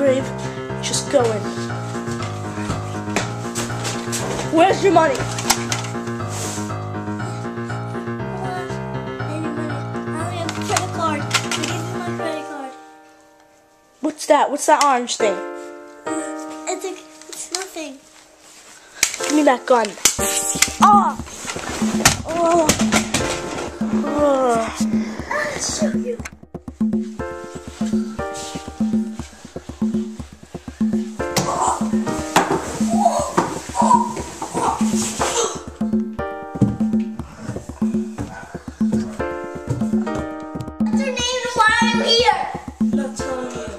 brave. Just go in. Where's your money? What's that? What's that orange thing? It's nothing. Give me that gun. Oh! Oh! Oh! I'll show you. What's your name and why are you here? I'm not telling you.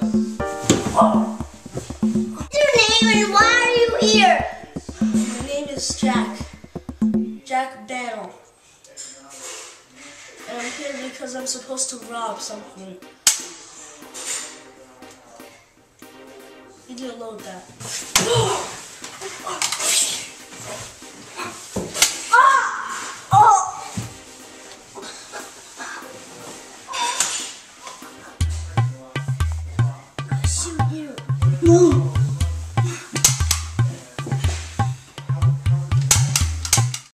What's your name and why are you here? My name is Jack. Jack Daniel. And I'm here because I'm supposed to rob something. You need to load that. I'll shoot you. No!